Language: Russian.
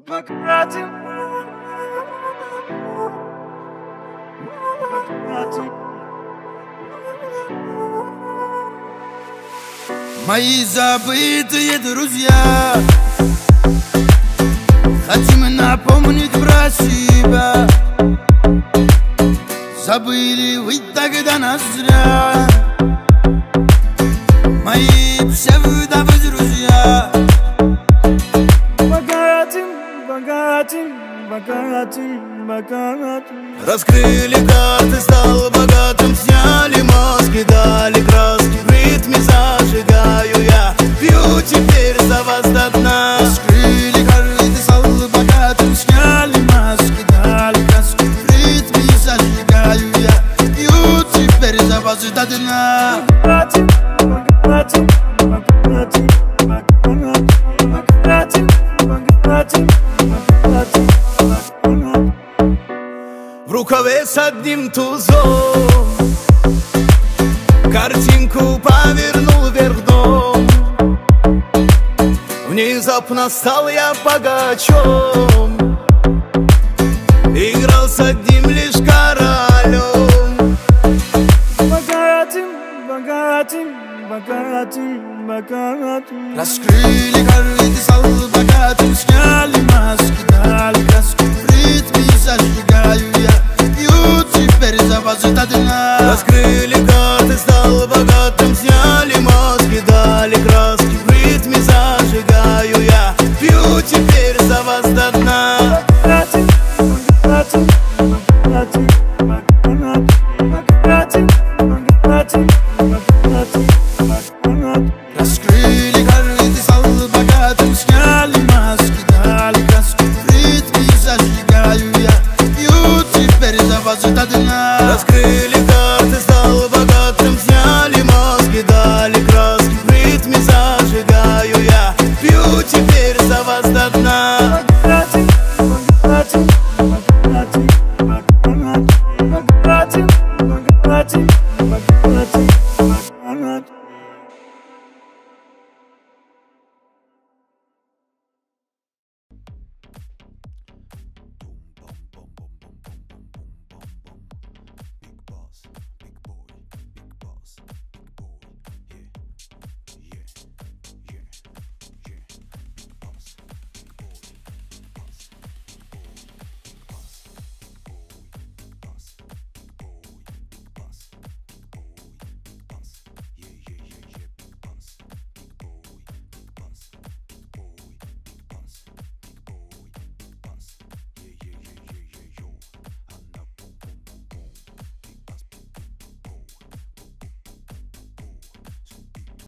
Мои забытые друзья, хотим напомнить про себя. Забыли вы тогда нас зря, мои псевдо-друзья. Богатым. Раскрыли карты, стал богатым, сняли маски, дали краски, в ритме зажигаю я, пью теперь за вас до дна. Раскрыли карты, стал богатым, сняли маски, дали краски, в ритме зажигаю я, пью теперь за вас до дна. В рукаве с одним тузом картинку повернул вверх дном. Внезапно стал я богачом, играл с одним лишь королем. Богатым. Раскрыли карты, стал богатым, сняли маски, дали краски, в ритме зажигаю я, пью теперь за вас до дна. Раскрыли карты, стал богатым, сняли маски, дали краски, в ритме зажигаю я, пью теперь за вас до дна.